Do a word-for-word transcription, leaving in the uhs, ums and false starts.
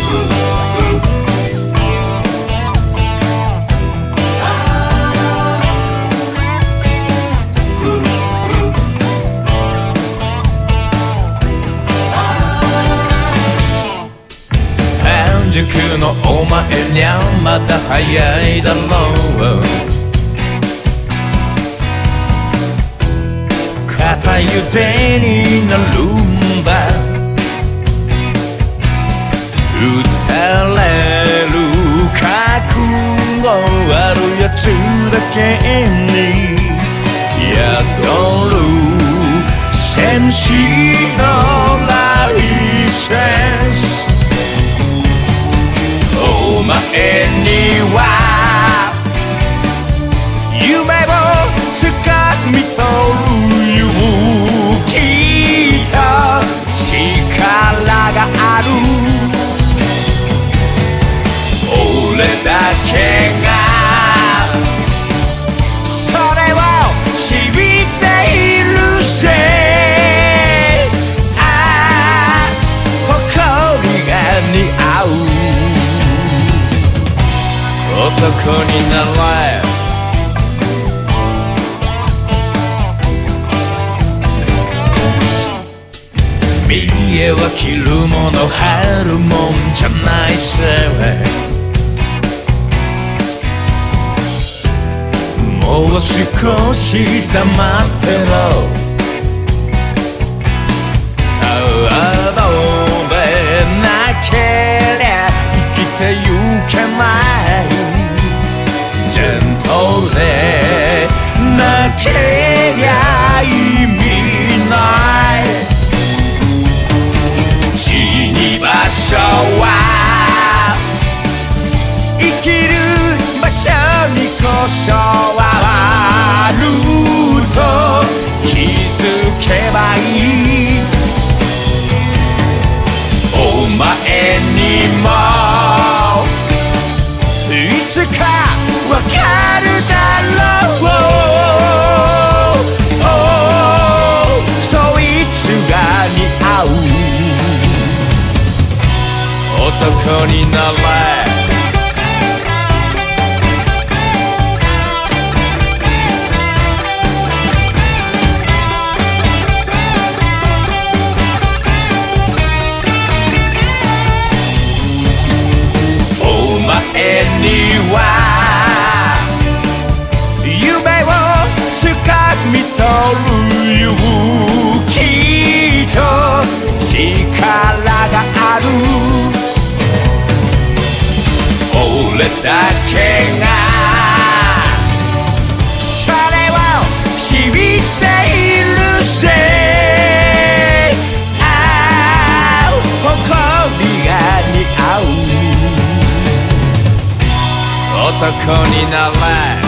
半熟のお前にゃまだ早いだろう。片ゆでになるんだ。打たれる覚悟あるやつだけに宿る戦士のライセンス。お前には夢をつかみ取る勇気と力がある。俺だけがそれを知っているぜ。ああ誇りが似合う男になれ。見栄は着るもの貼るもんじゃないぜ。もう少し黙ってろ。あどでなけりゃ生きてゆけない。ジェントルでなけりゃ意味ない。死に場所は生きる場所にこそあると気づけばいい。お前にもいつかわかるだろう。そいつが似合う男になれ。お前には夢をつかみ取る勇気と力がある。俺だけがそれを知っているぜ。ああ誇りが似合う男になれ。